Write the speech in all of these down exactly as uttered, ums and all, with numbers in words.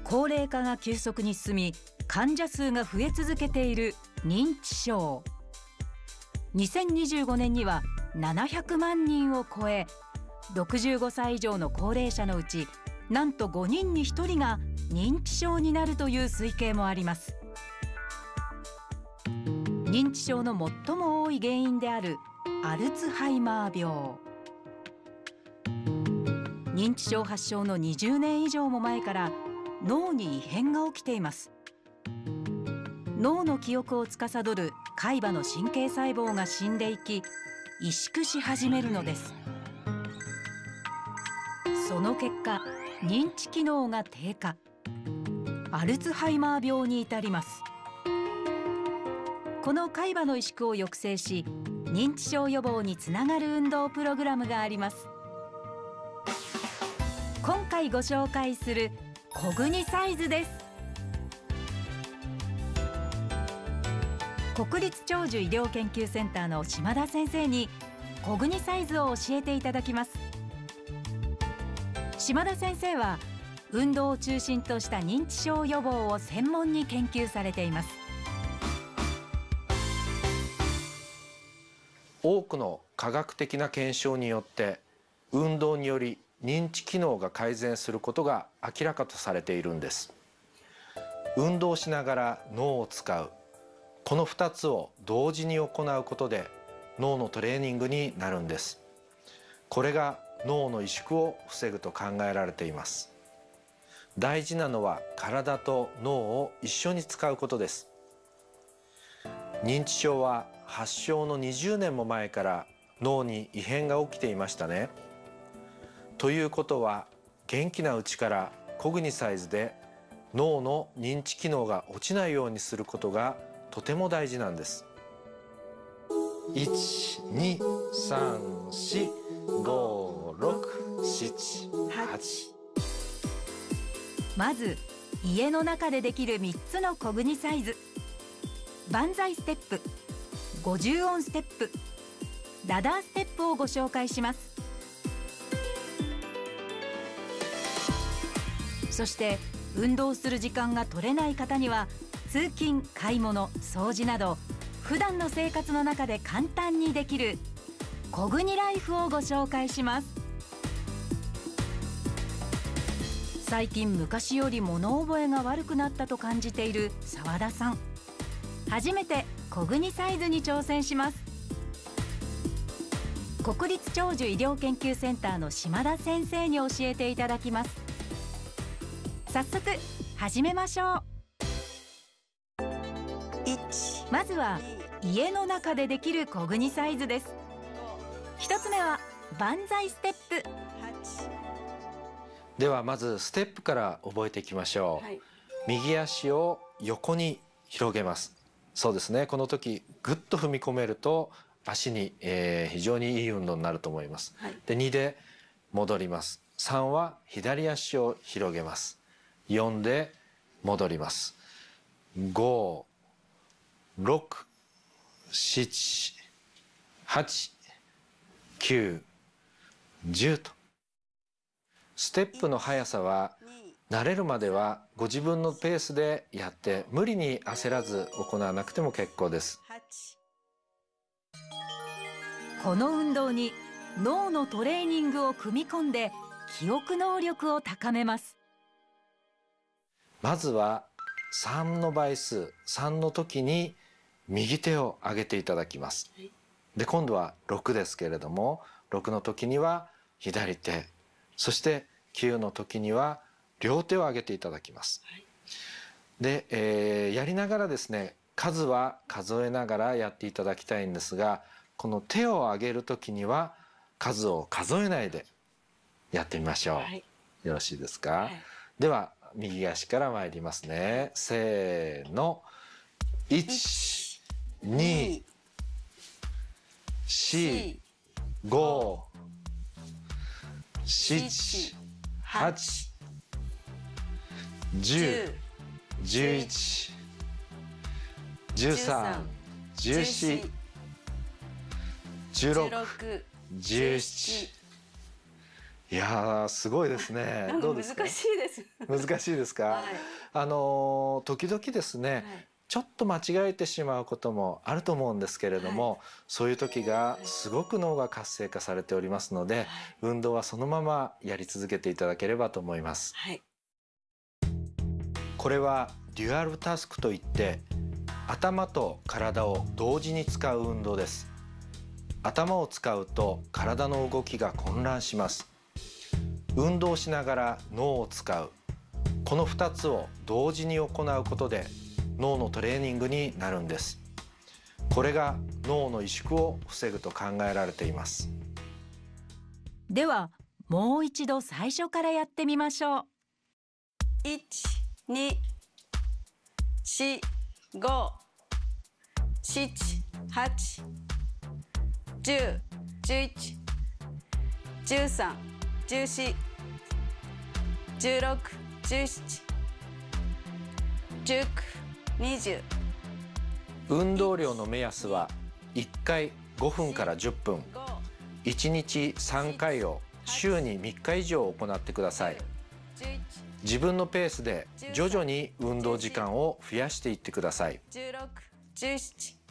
高齢化が急速に進み、患者数が増え続けている認知症。にせんにじゅうごねんにはななひゃくまんにんを超え、ろくじゅうごさい以上の高齢者のうちなんとごにんにひとりが認知症になるという推計もあります。認知症の最も多い原因であるアルツハイマー病。認知症発症のにじゅうねん以上も前から脳に異変が起きています。脳の記憶を司る海馬の神経細胞が死んでいき、萎縮し始めるのです。その結果、認知機能が低下、アルツハイマー病に至ります。この海馬の萎縮を抑制し、認知症予防につながる運動プログラムがあります。今回ご紹介するコグニサイズです。国立長寿医療研究センターの島田先生にコグニサイズを教えていただきます。島田先生は運動を中心とした認知症予防を専門に研究されています。 多くの科学的な検証によって運動により認知機能が改善することが明らかとされているんです。運動しながら脳を使う、このふたつを同時に行うことで脳のトレーニングになるんです。これが脳の萎縮を防ぐと考えられています。大事なのは体と脳を一緒に使うことです。認知症は発症のにじゅうねんも前から脳に異変が起きていましたね。ということは、元気なうちからコグニサイズで脳の認知機能が落ちないようにすることがとても大事なんです。いち、に、さん、し、ご、ろく、しち、はち。 まず家の中でできるみっつのコグニサイズ。万歳ステップ、ごじゅうおんステップ、ラダーステップをご紹介します。そして運動する時間が取れない方には、通勤、買い物、掃除など普段の生活の中で簡単にできるコグニライフをご紹介します。最近昔より物覚えが悪くなったと感じている澤田さん、初めてコグニサイズに挑戦します。国立長寿医療研究センターの島田先生に教えていただきます。早速始めましょう。まずは家の中でできるコグニサイズです。一つ目は万歳ステップ。 ではまずステップから覚えていきましょう。はい、右足を横に広げます。そうですね、この時ぐっと踏み込めると足に、えー、非常にいい運動になると思います。はい、でにで戻ります。さんは左足を広げます。よんで戻ります。ご、ろく、しち、はち、きゅう、じゅうと。ステップの速さは慣れるまではご自分のペースでやって、無理に焦らず行わなくても結構です。 この運動に脳のトレーニングを組み込んで記憶能力を高めます。 まずはさんの倍数、さんの時に右手を上げていただきます。で、今度はろくですけれども、ろくの時には左手、そしてきゅうの時には両手を上げていただきます。で、えー、やりながらですね、数は数えながらやっていただきたいんですが、この手を上げる時には数を数えないでやってみましょう。はい、よろしいですか？はい、では右足から参りますね。せーの。いち、に、し、ご、しち、はち、じゅう、じゅういち、じゅうさん、じゅうよん、じゅうろく、じゅうなな、 いやーすごいですね。 なんか難どうですか？ しいです。 難しいですか？ はい。 あのー時々ですね、 はい。 ちょっと間違えてしまうこともあると思うんですけれども、そういう時がすごく脳が活性化されておりますので、 はい。 運動はそのままやり続けていただければと思います。 はい。 これはデュアルタスクといって、頭と体を同時に使う運動です。頭を使うと体の動きが混乱します。運動しながら脳を使う、このふたつを同時に行うことで脳のトレーニングになるんです。これが脳の萎縮を防ぐと考えられています。 ではもう一度最初からやってみましょう。 いち、に、よん、ご、なな、はち、じゅう、じゅういち、じゅうさん、じゅうよん、じゅうろく、じゅうなな、じゅうきゅう、にじゅう。 運動量の目安はいっかいごふんからじゅっぷん、いちにちさんかいを週にみっか以上行ってください。自分のペースで徐々に運動時間を増やしていってください。 じゅうろく、じゅうなな。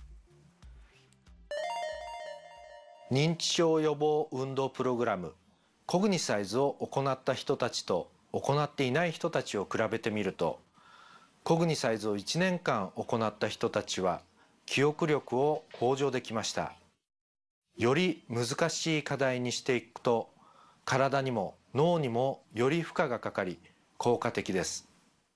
認知症予防運動プログラムコグニサイズを行った人たちと行っていない人たちを比べてみると、コグニサイズをいちねんかん行った人たちは記憶力を向上できました。より難しい課題にしていくと、体にも脳にもより負荷がかかり効果的です。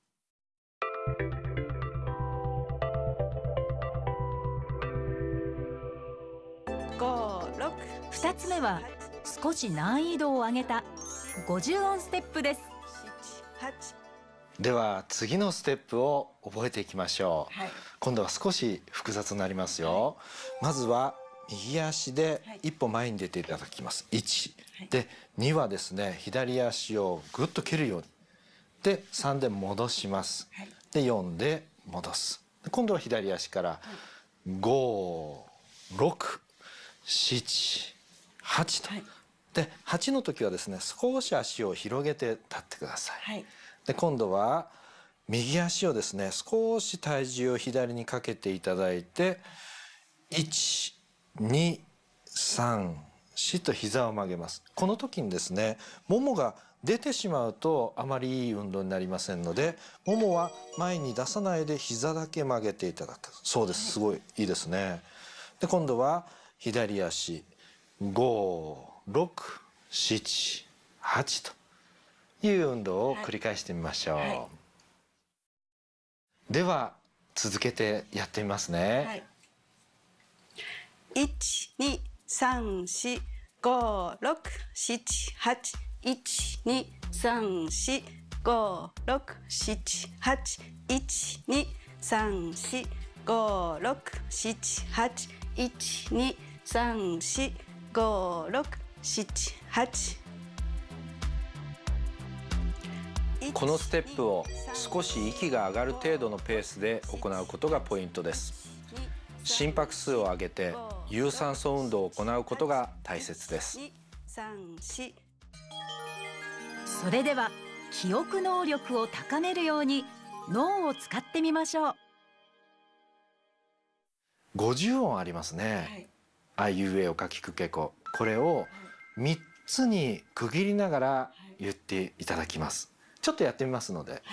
ご、ろく。 ふたつめは少し難易度を上げたごじゅうおんステップです。 はち。 では次のステップを覚えていきましょう。 はい。 今度は少し複雑になりますよ。まずは右足で一歩前に出ていただきます。いち、 はい、 でにはですね左足をぐっと蹴るように、でさんで戻します、 はい、 でよんで戻す。今度は左足からご、ろく、しち、はちと、はい、ではちの時はですね少し足を広げて立ってください、はい、で今度は右足をですね少し体重を左にかけていただいていち、に、さん、よんと膝を曲げます。この時にですねももが出てしまうとあまりいい運動になりませんので、ももは前に出さないで膝だけ曲げていただく。そうです、すごいいいですね。で今度は左足ご、ろく、しち、はちという運動を繰り返してみましょう、はいはい、では続けてやってみますね、 はい、いち、に、さん、よん、ご、ろく、しち、はち、いち、に、さん、よん、ご、ろく、しち、はち、いち、に、さん、よん、ご、ろく、しち、はち、いち、に、さん、よん、ご、ろく、しち、はち。 このステップを少し息が上がる程度のペースで行うことがポイントです。心拍数を上げて有酸素運動を行うことが大切です。 それでは記憶能力を高めるように脳を使ってみましょう。 ごじゅうおんありますね、はい、あいうえおかきくけこ。これをみっつに区切りながら言っていただきます。ちょっとやってみますので、はい、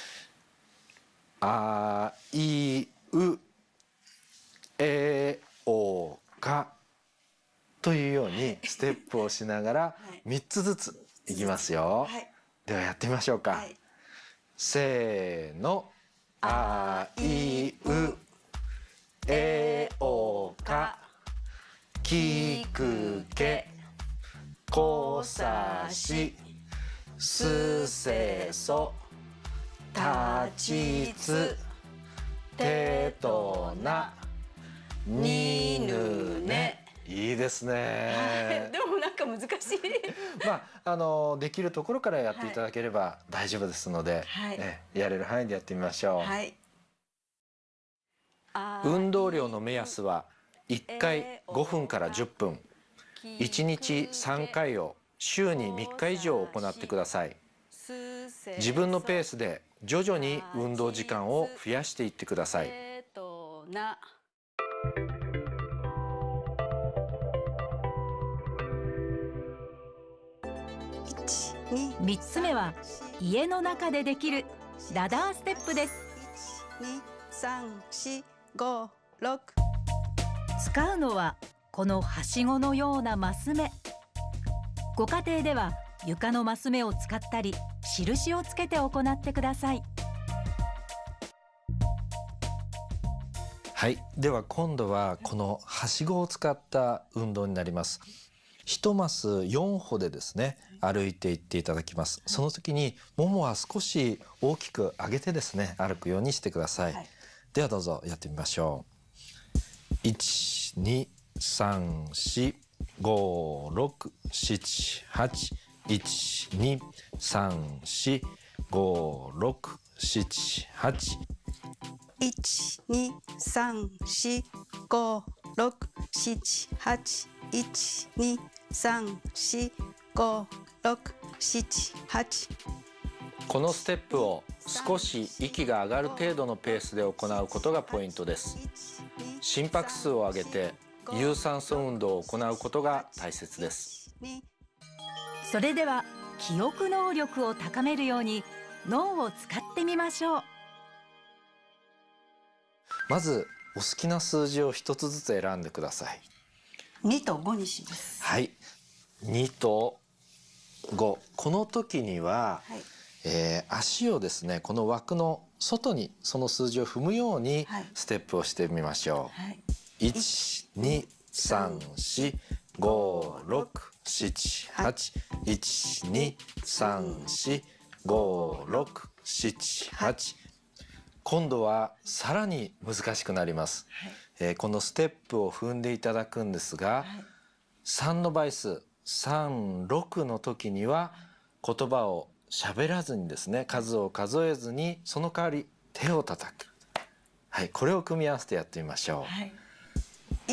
あいうえおかというようにステップをしながらみっつずついきますよ、はい、ではやってみましょうか、はい、せーの、あいうえおかきくけこさしすせそたちつてとなにぬね。いいですね、 はい、でもなんか難しいまああのできるところからやっていただければ大丈夫ですので、はい、ね、やれる範囲でやってみましょう、はい、運動量の目安はいっかいごふんからじゅっぷん、いちにちさんかいを週にみっか以上行ってください。自分のペースで徐々に運動時間を増やしていってください。 みっつめは家の中でできるラダーステップです。使うのはこのはしごのようなマス目。ご家庭では床のマス目を使ったり印をつけて行ってください。 はい、では今度はこのはしごを使った運動になります。一マスよん歩でですね、歩いていっていただきます。その時にももは少し大きく上げてですね、歩くようにしてください。はい、ではどうぞやってみましょう。いち、に、さん、し、ご、ろく、しち、はち、いち、に、さん、し、ご、ろく、しち、はち。 いち、に、さん、し、ご、ろく、しち、はち。いち、に、さん、し、ご、ろく、しち、はち。 このステップを少し息が上がる程度のペースで行うことがポイントです。心拍数を上げて有酸素運動を行うことが大切です。 それでは記憶能力を高めるように脳を使ってみましょう。 まずお好きな数字を一つずつ選んでください。 にとごにします。 はい、にとご。この時には、はい、えー、足をですね、この枠の外にその数字を踏むようにステップをしてみましょう。はい、いち、に、さん、し、ご、ろく、しち、はち。いち、に、さん、し、ご、ろく、しち、はち。今度はさらに難しくなります。はい、えー、このステップを踏んでいただくんですが、はい、さんの倍数さん、ろくの時には言葉を喋らずにですね、数を数えずにその代わり手を叩く。はい、これを組み合わせてやってみましょう。はい、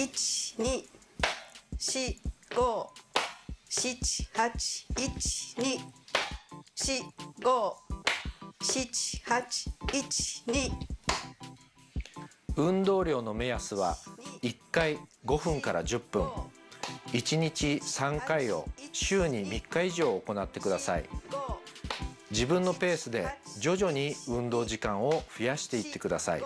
いち、に、し、ご、しち、はち。いち、に、し、ご、しち、はち。いち、に。 運動量の目安はいっかいごふんからじゅっぷん。いちにちさんかいを週にみっか以上行ってください。自分のペースで徐々に運動時間を増やしていってください。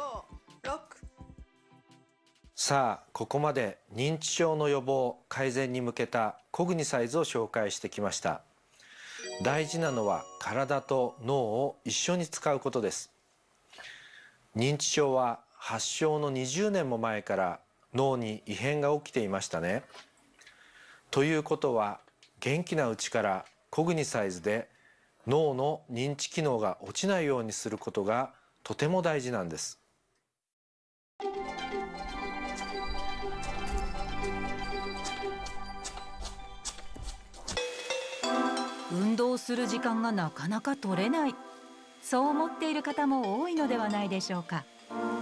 さあ、ここまで認知症の予防改善に向けたコグニサイズを紹介してきました。大事なのは体と脳を一緒に使うことです。認知症は発症のにじゅうねんも前から脳に異変が起きていましたね。ということは、元気なうちからコグニサイズで脳の認知機能が落ちないようにすることがとても大事なんです。 運動する時間がなかなか取れない、そう思っている方も多いのではないでしょうか。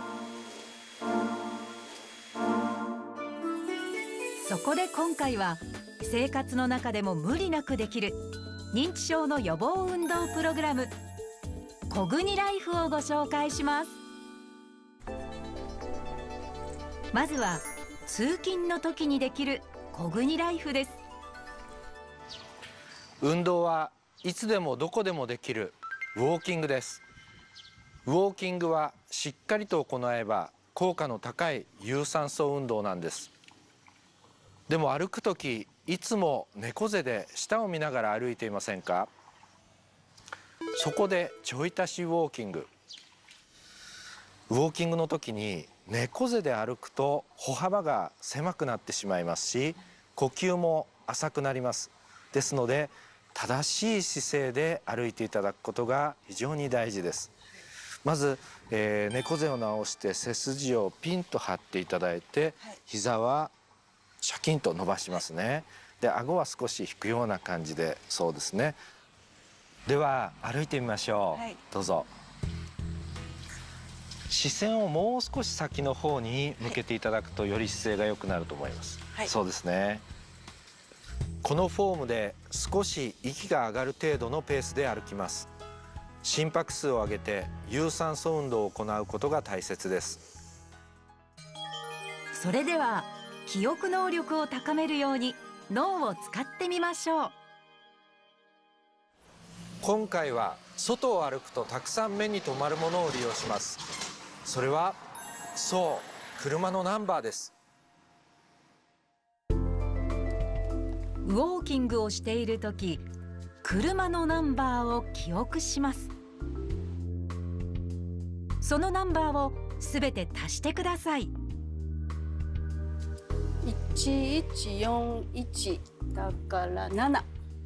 そこで今回は生活の中でも無理なくできる認知症の予防運動プログラムコグニライフをご紹介します。まずは通勤の時にできるコグニライフです。 運動はいつでもどこでもできるウォーキングです。ウォーキングはしっかりと行えば効果の高い有酸素運動なんです。でも歩く時いつも猫背で下を見ながら歩いていませんか？そこでちょい足しウォーキング。ウォーキングの時に猫背で歩くと歩幅が狭くなってしまいますし、呼吸も浅くなります。ですので正しい姿勢で歩いていただくことが非常に大事です。まず、えー、猫背を直して背筋をピンと張っていただいて、膝はシャキンと伸ばしますね。で、顎は少し引くような感じで、そうですね。では歩いてみましょう。はい、どうぞ。視線をもう少し先の方に向けていただくとより姿勢が良くなると思います。はい、そうですね。 このフォームで少し息が上がる程度のペースで歩きます。心拍数を上げて有酸素運動を行うことが大切です。 それでは記憶能力を高めるように脳を使ってみましょう。 今回は外を歩くとたくさん目に留まるものを利用します。それはそう車のナンバーです。 ウォーキングをしているとき、車のナンバーを記憶します。そのナンバーをすべて足してください。 いちいちよんいちだからなな。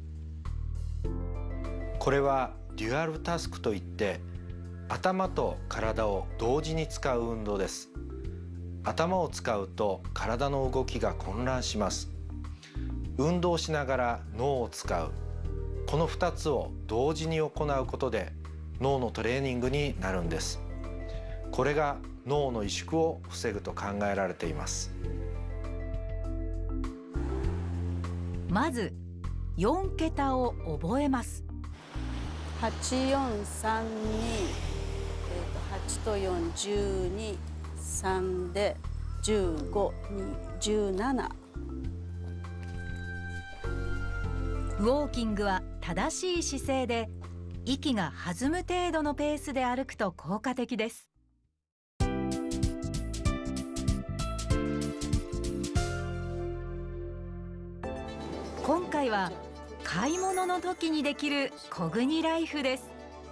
これはデュアルタスクといって、頭と体を同時に使う運動です。頭を使うと体の動きが混乱します。運動しながら脳を使う、このふたつを同時に行うことで脳のトレーニングになるんです。これが脳の萎縮を防ぐと考えられています。 まずよん桁を覚えます。 はちよんさんに、えー、とはちとよんじゅうに、さんでじゅうごにじゅうなな。 ウォーキングは正しい姿勢で息が弾む程度のペースで歩くと効果的です。今回は買い物の時にできるコグニライフです。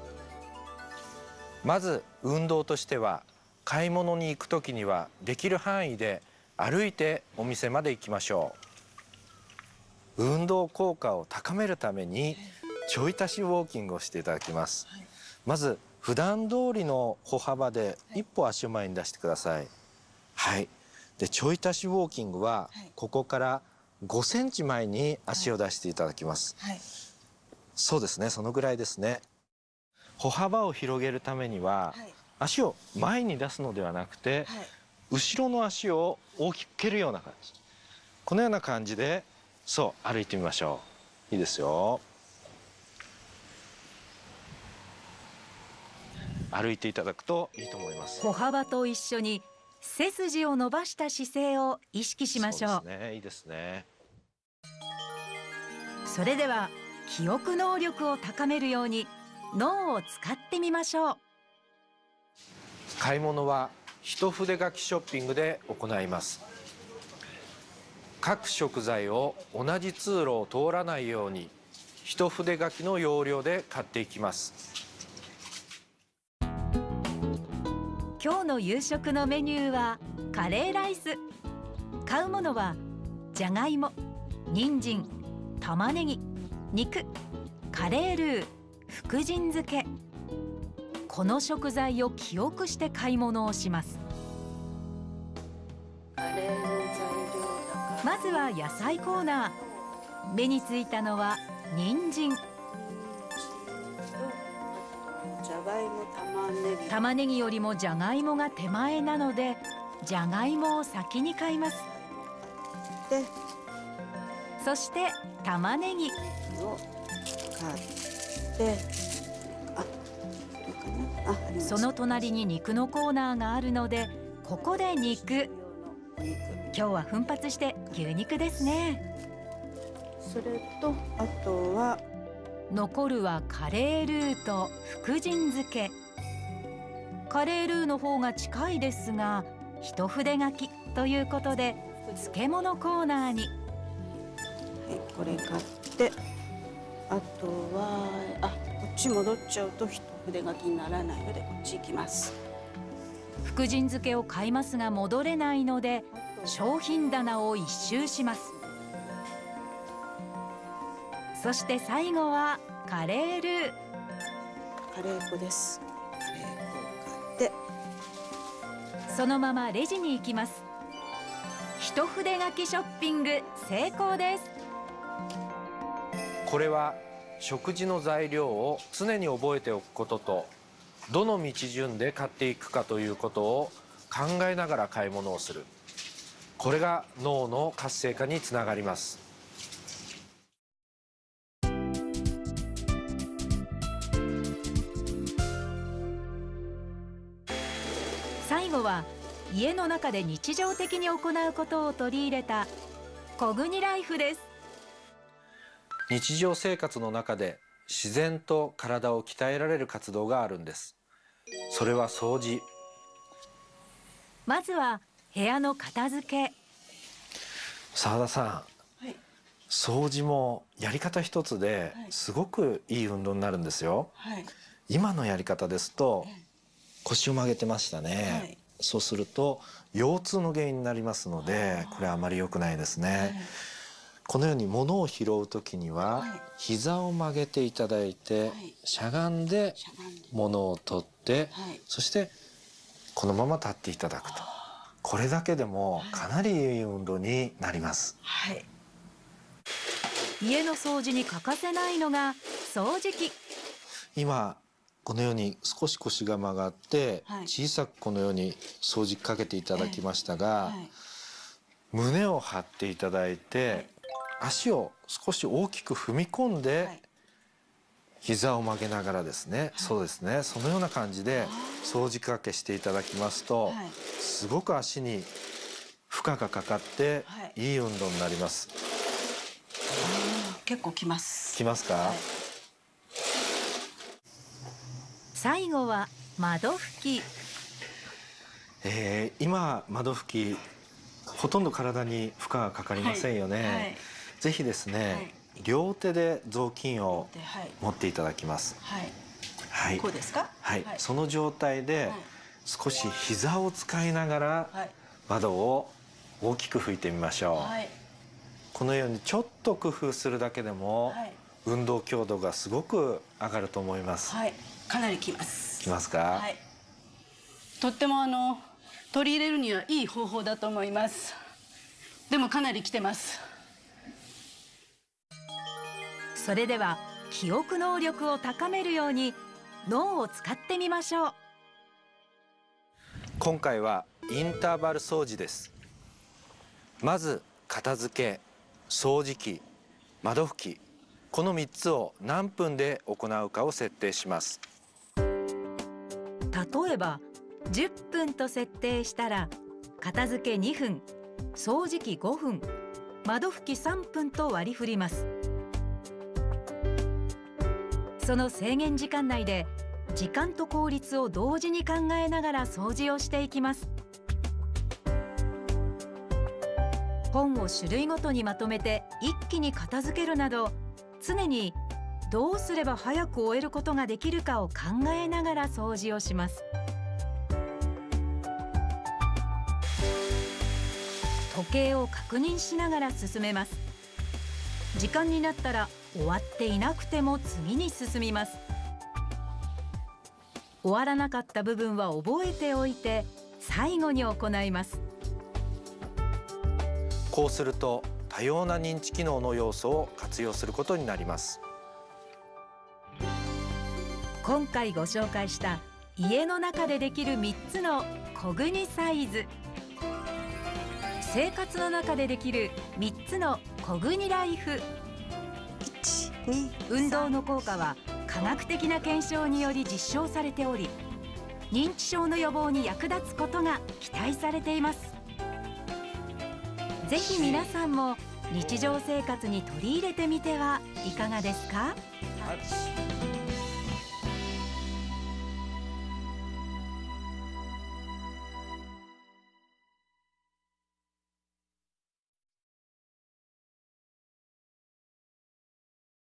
まず運動としては、買い物に行く時にはできる範囲で歩いてお店まで行きましょう。運動効果を高めるためにちょい足しウォーキングをしていただきます。まず普段通りの歩幅で一歩足を前に出してください。はい。でちょい足しウォーキングはここからごセンチ前に足を出していただきます。はい、そうですね、そのぐらいですね。歩幅を広げるためには、はい、足を前に出すのではなくて、はい、後ろの足を大きく蹴るような感じ、このような感じでそう歩いてみましょう。いいですよ。歩いていただくといいと思います。 歩幅と一緒に背筋を伸ばした姿勢を意識しましょう。 そうですね、いいですね。 それでは記憶能力を高めるように脳を使ってみましょう。 買い物は一筆書きショッピングで行います。各食材を同じ通路を通らないように一筆書きの要領で買っていきます。 今日の夕食のメニューはカレーライス。買うものはじゃがいも、人参、玉ねぎ、肉、カレールー、福神漬け。この食材を記憶して買い物をします。 カレーの材料だから。 まずは野菜コーナー。目についたのは人参、 じゃがいも、玉ねぎ。 玉ねぎよりもじゃがいもが手前なので、じゃがいもを先に買います。 で、 そして玉ねぎを買って、あ、どうかな。あ、ありました。 その隣に肉のコーナーがあるので、ここで肉。今日は奮発して牛肉ですね。 それとあとは残るはカレールーと福神漬け。カレールーの方が近いですが、一筆書きということで漬物コーナーに。はい、 これ買って、あとはあ、こっち戻っちゃうと一筆書きにならないのでこっち行きます。 福神漬けを買いますが戻れないので、商品棚を一周します。そして最後はカレールー。 カレー粉です。カレー粉を買って、 そのままレジに行きます。一筆書きショッピング成功です。 これは食事の材料を常に覚えておくことと、どの道順で買っていくかということを考えながら買い物をする、これが脳の活性化につながります。 家の中で日常的に行うことを取り入れたコグニライフです。 日常生活の中で自然と体を鍛えられる活動があるんです。それは掃除。 まずは部屋の片付け。 澤田さん、 はい、 掃除もやり方一つではいすごくいい運動になるんですよ。 はい、 今のやり方ですと腰を曲げてましたね、 はい、 そうすると腰痛の原因になりますので、これはあまり良くないですね、 はい、 このように物を拾うときには、 はい、 膝を曲げていただいて、 はい、 しゃがんでしゃがんで、 物を取って、 はい、 そしてこのまま立っていただくと、これだけでもかなりいい運動になります、 はい、 家の掃除に欠かせないのが掃除機。 今このように少し腰が曲がって、 はい、 小さくこのように掃除機かけていただきましたが、 はい、 胸を張っていただいて、はい、足を少し大きく踏み込んで、はい、膝を曲げながらですね、はい、そうですね、そのような感じで掃除機かけしていただきますと、はい、すごく足に負荷がかかって、はい、いい運動になります。 結構きます。 きますか？はい、 最後は窓拭き。 えー、今窓拭きほとんど体に負荷がかかりませんよね、はいはい、ぜひですね、はい、両手で雑巾を持っていただきます。 はい、 はい、 こうですか？ はい、はい、その状態で少し膝を使いながら窓を大きく拭いてみましょう、はい、このようにちょっと工夫するだけでも、はい、運動強度がすごく上がると思います。 はい、かなりきます。 きますか？はい、 とってもあの取り入れるにはいい方法だと思います。でもかなりきてます。 それでは記憶能力を高めるように脳を使ってみましょう。 今回はインターバル掃除です。まず片付け、掃除機、窓拭き、このみっつを何分で行うかを設定します。 例えばじゅっぷんと設定したら、片付けにふん、掃除機ごふん、窓拭きさんぷんと割り振ります。その制限時間内で時間と効率を同時に考えながら掃除をしていきます。本を種類ごとにまとめて一気に片付けるなど、常にどうすれば早く終えることができるかを考えながら掃除をします。時計を確認しながら進めます。時間になったら終わっていなくても次に進みます。終わらなかった部分は覚えておいて最後に行います。 こうすると多様な認知機能の要素を活用することになります。 今回ご紹介した家の中でできるみっつのコグニサイズ、生活の中でできるみっつのコグニライフ。運動の効果は科学的な検証により実証されており、認知症の予防に役立つことが期待されています。ぜひ皆さんも日常生活に取り入れてみてはいかがですか？